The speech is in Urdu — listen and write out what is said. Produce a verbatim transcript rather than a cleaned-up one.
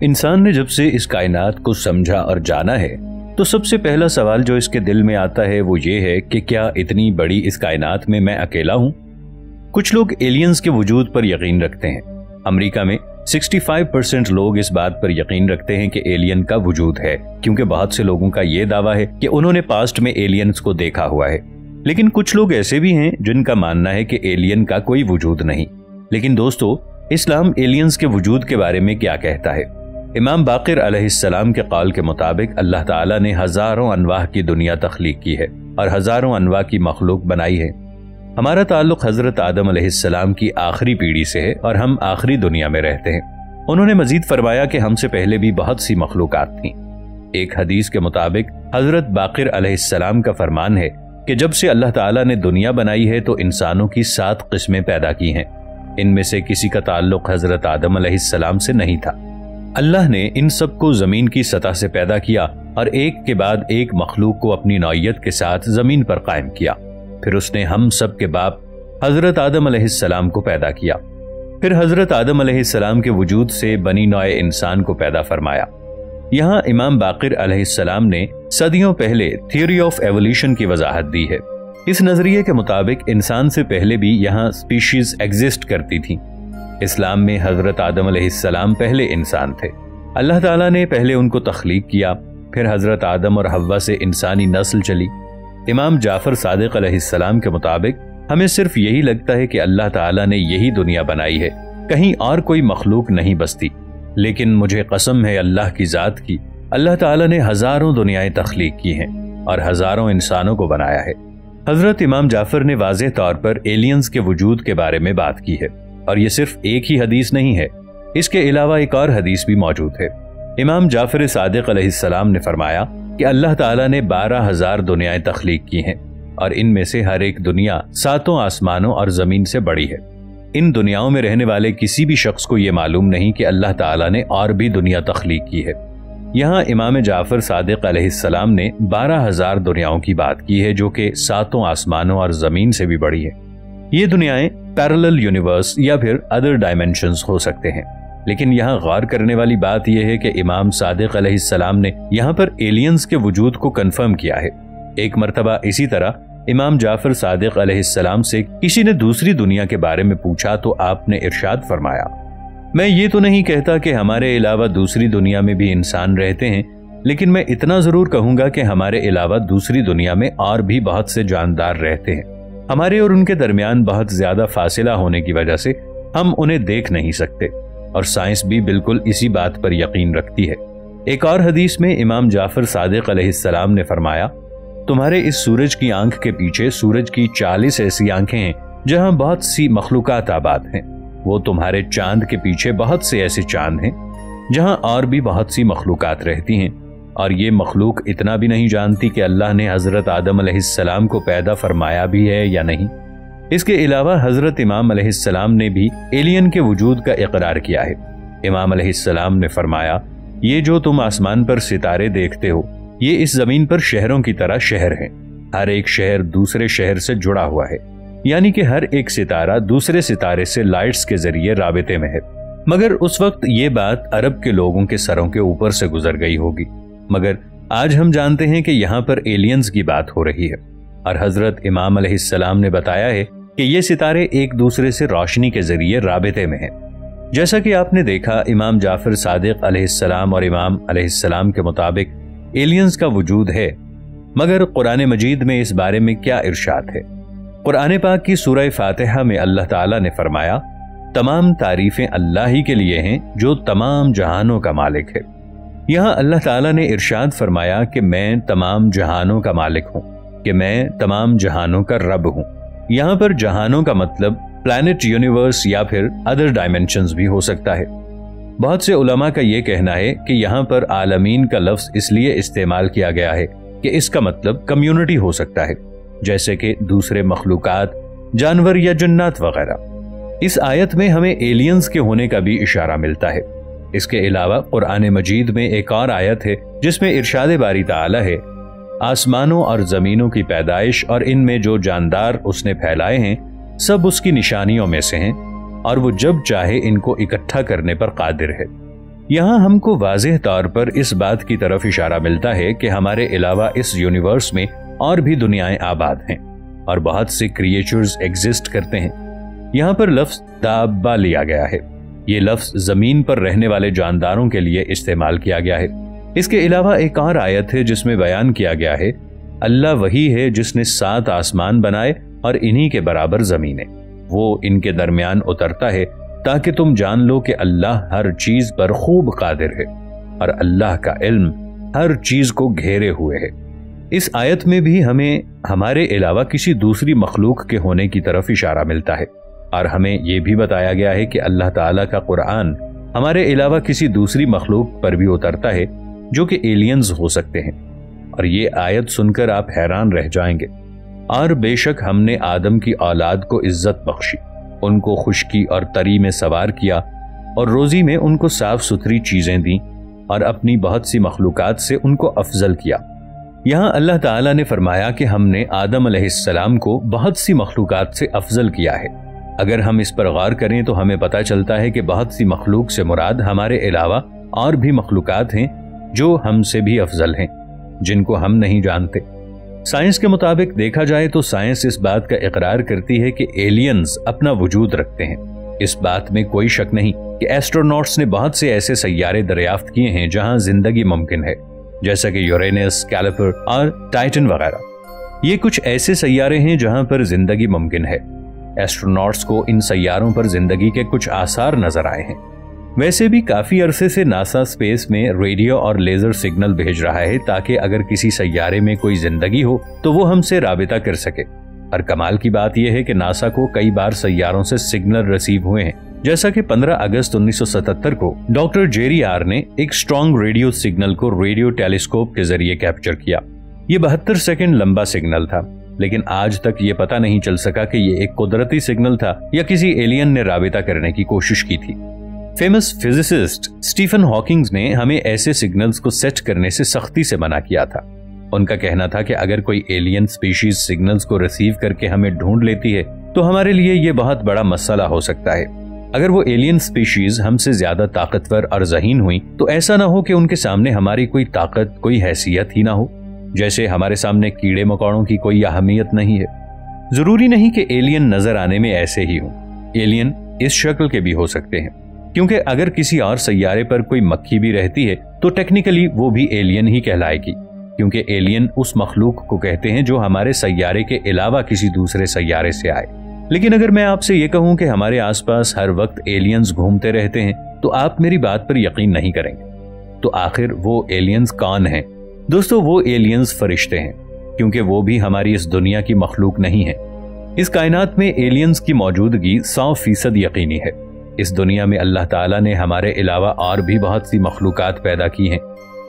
انسان نے جب سے اس کائنات کو سمجھا اور جانا ہے تو سب سے پہلا سوال جو اس کے دل میں آتا ہے وہ یہ ہے کہ کیا اتنی بڑی اس کائنات میں میں اکیلا ہوں؟ کچھ لوگ ایلینز کے وجود پر یقین رکھتے ہیں۔ امریکہ میں پچاس پرسنٹ لوگ اس بات پر یقین رکھتے ہیں کہ ایلین کا وجود ہے، کیونکہ بہت سے لوگوں کا یہ دعویٰ ہے کہ انہوں نے پاسٹ میں ایلینز کو دیکھا ہوا ہے۔ لیکن کچھ لوگ ایسے بھی ہیں جن کا ماننا ہے کہ ایلین کا کوئی وجود نہیں۔ لیکن دوستو، اسلام ایلینز کے وجود کے بارے میں کیا کہتا ہے؟ امام باقر علیہ السلام کے قول کے مطابق اللہ تعالیٰ نے ہزاروں انواع کی دنیا تخلیق کی ہے اور ہزاروں انواع کی مخلوق بنائی ہے۔ ہمارا تعلق حضرت آدم علیہ السلام کی آخری پیڑھی سے ہے اور ہم آخری دنیا میں رہتے ہیں۔ انہوں نے مزید فرمایا کہ ہم سے پہلے بھی بہت سی مخلوقات تھیں۔ ایک حدیث کے مطابق حضرت باقر علیہ السلام کا فرمان ہے کہ جب سے اللہ تعالیٰ نے دنیا بنائی ہے تو انسانوں کی سات قسمیں پیدا کی ہیں۔ ان میں سے کسی کا تعلق حضرت آدم علیہ السلام سے نہیں تھا۔ اللہ نے ان سب کو زمین کی سطح سے پیدا کیا اور ایک کے بعد ایک مخلوق کو اپنی نوعیت کے ساتھ زمین پر قائم کیا۔ پھر اس نے ہم سب کے باپ حضرت آدم علیہ السلام کو پیدا کیا۔ پھر حضرت آدم علیہ السلام کے وجود سے بنی نوع انسان کو پیدا فرمایا۔ یہاں امام باقر علیہ السلام نے صدیوں پہلے تھیوری آف ایولیوشن کی وضاحت دی ہے۔ اس نظریے کے مطابق انسان سے پہلے بھی یہاں سپیشیز ایگزسٹ کرتی تھیں۔ اسلام میں حضرت آدم علیہ السلام پہلے انسان تھے۔ اللہ تعالیٰ نے پہلے ان کو تخلیق کیا، پھر حضرت آدم اور حوا سے انسانی نسل چلی۔ امام جعفر صادق علیہ السلام کے مطابق ہمیں صرف یہی لگتا ہے کہ اللہ تعالیٰ نے یہی دنیا بنائی ہے، کہیں اور کوئی مخلوق نہیں بستی، لیکن مجھے قسم ہے اللہ کی ذات کی، اللہ تعالیٰ نے ہزاروں دنیایں تخلیق کی ہیں اور ہزاروں انسانوں کو بنایا ہے۔ حضرت امام جعفر نے واضح طور پر ایلینز کے وجود کے بارے میں بات کی ہے، اور یہ صرف ایک ہی حدیث نہیں ہے، اس کے علاوہ ایک اور حدیث بھی موجود ہے۔ امام جعفر صادق علیہ السلام نے فرمایا کہ اللہ تعالیٰ نے بارہ ہزار دنیایں تخلیق کی ہیں اور ان میں سے ہر ایک دنیا ساتوں آسمانوں اور زمین سے بڑی ہے۔ ان دنیاؤں میں رہنے والے کسی بھی شخص کو یہ معلوم نہیں کہ اللہ تعالیٰ نے اور بھی دنیا تخلیق کی ہے۔ یہاں امام جعفر صادق علیہ السلام نے بارہ ہزار دنیاؤں کی بات کی ہے جو کہ ساتوں آسمانوں اور زمین سے بھی بڑی ہے۔ یہ دنیایں پیرلل یونیورس یا پھر ادر ڈائمینشنز ہو سکتے ہیں، لیکن یہاں غور کرنے والی بات یہ ہے کہ امام صادق علیہ السلام نے یہاں پر ایلینز کے وجود کو کنفرم کیا ہے۔ ایک مرتبہ اسی طرح امام جعفر صادق علیہ السلام سے کسی نے دوسری دنیا کے بارے میں پوچھا تو آپ نے ارشاد فرمایا، میں یہ تو نہیں کہتا کہ ہمارے علاوہ دوسری دنیا میں بھی انسان رہتے ہیں، لیکن میں اتنا ضرور کہوں گا کہ ہمارے علاوہ دوسری دنیا میں اور بھی بہت سے جاندار رہتے ہیں۔ ہمارے اور ان کے درمیان بہت زیادہ فاصلہ ہونے کی وجہ سے ہم انہیں دیکھ نہیں سکتے، اور سائنس بھی بالکل اسی بات پر یقین رکھتی ہے۔ ایک اور حدیث میں امام جعفر صادق علیہ السلام نے فرمایا، تمہارے اس سورج کی آنکھ کے پیچھے سورج کی چالیس ایسی آنکھیں ہیں جہاں بہت سی مخلوقات آباد ہیں، وہ تمہارے چاند کے پیچھے بہت سے ایسے چاند ہیں جہاں اور بھی بہت سی مخلوقات رہتی ہیں، اور یہ مخلوق اتنا بھی نہیں جانتی کہ اللہ نے حضرت آدم علیہ السلام کو پیدا فرمایا بھی ہے یا نہیں۔ اس کے علاوہ حضرت امام علیہ السلام نے بھی ایلین کے وجود کا اقرار کیا ہے۔ امام علیہ السلام نے فرمایا، یہ جو تم آسمان پر ستارے دیکھتے ہو یہ اس زمین پر شہروں کی طرح شہر ہیں، ہر ایک شہر دوسرے شہر سے جڑا ہوا ہے، یعنی کہ ہر ایک ستارہ دوسرے ستارے سے لائٹس کے ذریعے رابطے میں ہے۔ مگر اس وقت یہ بات عرب کے لوگوں کے سروں کے اوپر سے گزر گئی ہوگی، مگر آج ہم جانتے ہیں کہ یہاں پر ایلینز کی بات ہو رہی ہے، اور حضرت امام علیہ السلام نے بتایا ہے کہ یہ ستارے ایک دوسرے سے روشنی کے ذریعے رابطے میں ہیں۔ جیسا کہ آپ نے دیکھا، امام جعفر صادق علیہ السلام اور امام علیہ السلام کے مطابق ایلینز کا وجود ہے، مگر قرآن مجید میں اس بارے میں کیا ارشاد ہے؟ قرآن پاک کی سورہ فاتحہ میں اللہ تعالیٰ نے فرمایا، تمام تعریفیں اللہ ہی کے لیے ہیں جو تمام جہانوں کا مالک ہے۔ یہاں اللہ تعالیٰ نے ارشاد فرمایا کہ میں تمام جہانوں کا مالک ہوں، کہ میں تمام جہانوں کا رب ہوں۔ یہاں پر جہانوں کا مطلب پلانٹ، یونیورس یا پھر ادر ڈائمینشنز بھی ہو سکتا ہے۔ بہت سے علماء کا یہ کہنا ہے کہ یہاں پر عالمین کا لفظ اس لیے استعمال کیا گیا ہے کہ اس کا مطلب کمیونٹی ہو سکتا ہے، جیسے کہ دوسرے مخلوقات، جانور یا جنات وغیرہ۔ اس آیت میں ہمیں ایلینز کے ہونے کا بھی اشارہ ملتا ہے۔ اس کے علاوہ قرآن مجید میں ایک اور آیت ہے جس میں ارشاد باری تعالی ہے، آسمانوں اور زمینوں کی پیدائش اور ان میں جو جاندار اس نے پھیلائے ہیں سب اس کی نشانیوں میں سے ہیں، اور وہ جب چاہے ان کو اکٹھا کرنے پر قادر ہے۔ यहाँ हमको वाज़ेह तौर पर इस बात की तरफ इशारा मिलता है कि हमारे अलावा इस यूनिवर्स में और भी दुनियाएं आबाद हैं और बहुत से क्रिएचर्स एग्जिस्ट करते हैं। यहाँ पर लफ्ज दाब्बा लिया गया है। ये लफ्ज जमीन पर रहने वाले जानदारों के लिए इस्तेमाल किया गया है। इसके अलावा एक और आयत है जिसमें बयान किया गया है, अल्लाह वही है जिसने सात आसमान बनाए और इन्हीं के बराबर जमीनें, वो इनके दरमियान उतरता है ताकि तुम जान लो कि अल्लाह हर चीज पर खूब कादिर है और अल्लाह का इल्म हर चीज को घेरे हुए है। इस आयत में भी हमें हमारे अलावा किसी दूसरी मखलूक के होने की तरफ इशारा मिलता है और हमें यह भी बताया गया है कि अल्लाह ताला का कुरान हमारे अलावा किसी दूसरी मखलूक पर भी उतरता है जो कि एलियंस हो सकते हैं। और ये आयत सुनकर आप हैरान रह जाएंगे। और बेशक हमने आदम की औलाद को इज्जत बख्शी, उनको खुशकी और तरी में सवार किया और रोजी में उनको साफ सुथरी चीजें दी और अपनी बहुत सी मखलूकात से उनको अफजल किया। यहाँ अल्लाह ताला ने फरमाया कि हमने आदम अलैहिस्सलाम को बहुत सी मखलूकात से अफजल किया है। अगर हम इस पर गौर करें तो हमें पता चलता है कि बहुत सी मखलूक से मुराद हमारे अलावा और भी मखलूकात हैं जो हमसे भी अफजल हैं, जिनको हम नहीं जानते। साइंस के मुताबिक देखा जाए तो साइंस इस बात का इकरार करती है कि एलियंस अपना वजूद रखते हैं। इस बात में कोई शक नहीं कि एस्ट्रोनॉट्स ने बहुत से ऐसे सैयारे दरियाफ्त किए हैं जहां जिंदगी मुमकिन है, जैसा कि यूरेनस, कैलिपर और टाइटन वगैरह। ये कुछ ऐसे सैयारे हैं जहां पर जिंदगी मुमकिन है। एस्ट्रोनॉट्स को इन सैयारों पर जिंदगी के कुछ आसार नजर आए हैं। वैसे भी काफी अरसे से नासा स्पेस में रेडियो और लेजर सिग्नल भेज रहा है ताकि अगर किसी सैयारे में कोई जिंदगी हो तो वो हमसे राबिता कर सके। और कमाल की बात यह है कि नासा को कई बार सैयारों से सिग्नल रिसीव हुए हैं, जैसा कि पंद्रह अगस्त उन्नीस सौ सतहत्तर को डॉक्टर जेरी आर ने एक स्ट्रॉन्ग रेडियो सिग्नल को रेडियो टेलीस्कोप के जरिए कैप्चर किया। ये बहत्तर सेकेंड लंबा सिग्नल था, लेकिन आज तक ये पता नहीं चल सका कि ये एक कुदरती सिग्नल था या किसी एलियन ने राबिता करने की कोशिश की थी। फेमस फिजिसिस्ट स्टीफन हॉकिंग ने हमें ऐसे सिग्नल्स को सेट करने से सख्ती से मना किया था। उनका कहना था कि अगर कोई एलियन स्पीशीज सिग्नल्स को रिसीव करके हमें ढूंढ लेती है तो हमारे लिए ये बहुत बड़ा मसला हो सकता है। अगर वो एलियन स्पीशीज हमसे ज्यादा ताकतवर और ज़हीन हुई तो ऐसा ना हो कि उनके सामने हमारी कोई ताकत, कोई हैसियत ही ना हो, जैसे हमारे सामने कीड़े मकोड़ों की कोई अहमियत नहीं है। जरूरी नहीं कि एलियन नजर आने में ऐसे ही हो, एलियन इस शक्ल के भी हो सकते हैं, क्योंकि अगर किसी और सैयारे पर कोई मक्खी भी रहती है तो टेक्निकली वो भी एलियन ही कहलाएगी, क्योंकि एलियन उस मखलूक को कहते हैं जो हमारे सैयारे के अलावा किसी दूसरे सैयारे से आए। लेकिन अगर मैं आपसे ये कहूं कि हमारे आसपास हर वक्त एलियंस घूमते रहते हैं तो आप मेरी बात पर यकीन नहीं करेंगे। तो आखिर वो एलियंस कौन हैं? दोस्तों, वो एलियंस फरिश्ते हैं, क्योंकि वो भी हमारी इस दुनिया की मखलूक नहीं है। इस कायनात में एलियंस की मौजूदगी सौ फीसद यकीनी है। इस दुनिया में अल्लाह ताला ने हमारे अलावा और भी बहुत सी मखलूकात पैदा की हैं